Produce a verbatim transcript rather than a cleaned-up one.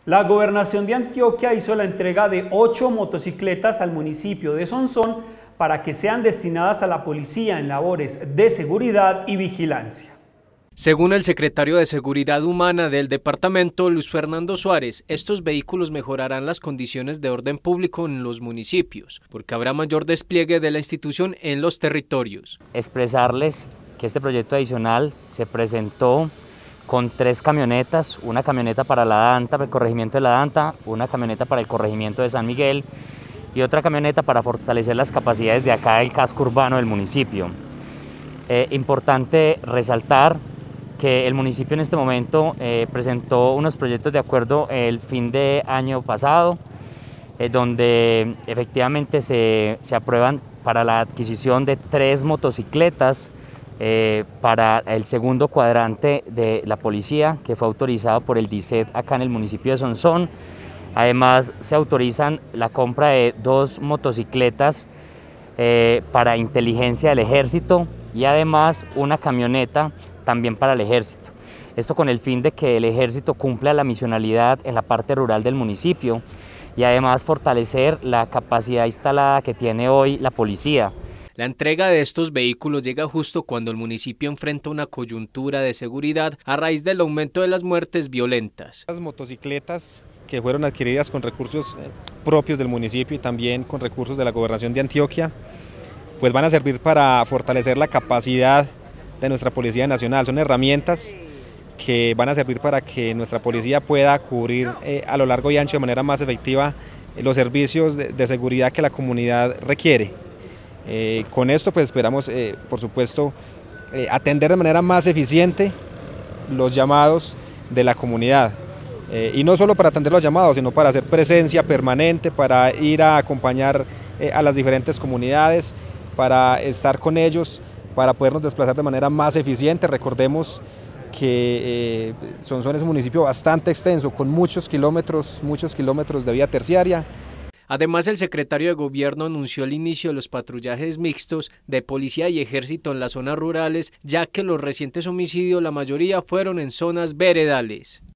La Gobernación de Antioquia hizo la entrega de ocho motocicletas al municipio de Sonsón para que sean destinadas a la policía en labores de seguridad y vigilancia. Según el secretario de Seguridad Humana del departamento, Luis Fernando Suárez, estos vehículos mejorarán las condiciones de orden público en los municipios, porque habrá mayor despliegue de la institución en los territorios. Expresarles que este proyecto adicional se presentó con tres camionetas, una camioneta para la Danta, para el corregimiento de la Danta, una camioneta para el corregimiento de San Miguel y otra camioneta para fortalecer las capacidades de acá del casco urbano del municipio. Eh, importante resaltar que el municipio en este momento eh, presentó unos proyectos de acuerdo el fin de año pasado, eh, donde efectivamente se, se aprueban para la adquisición de tres motocicletas eh, para el segundo cuadrante de la policía, que fue autorizado por el DICET acá en el municipio de Sonsón. Además se autorizan la compra de dos motocicletas eh, para inteligencia del ejército y además una camioneta también para el ejército. Esto con el fin de que el ejército cumpla la misionalidad en la parte rural del municipio y además fortalecer la capacidad instalada que tiene hoy la policía. La entrega de estos vehículos llega justo cuando el municipio enfrenta una coyuntura de seguridad a raíz del aumento de las muertes violentas. Las motocicletas que fueron adquiridas con recursos propios del municipio y también con recursos de la Gobernación de Antioquia, pues van a servir para fortalecer la capacidad de nuestra Policía Nacional. Son herramientas que van a servir para que nuestra policía pueda cubrir eh, a lo largo y ancho de manera más efectiva eh, los servicios de, de seguridad que la comunidad requiere. Eh, con esto pues esperamos, eh, por supuesto, eh, atender de manera más eficiente los llamados de la comunidad. Eh, y no solo para atender los llamados, sino para hacer presencia permanente, para ir a acompañar eh, a las diferentes comunidades, para estar con ellos, para podernos desplazar de manera más eficiente. Recordemos que eh, Sonsón es un municipio bastante extenso, con muchos kilómetros, muchos kilómetros de vía terciaria. Además, el secretario de Gobierno anunció el inicio de los patrullajes mixtos de policía y ejército en las zonas rurales, ya que los recientes homicidios, la mayoría fueron en zonas veredales.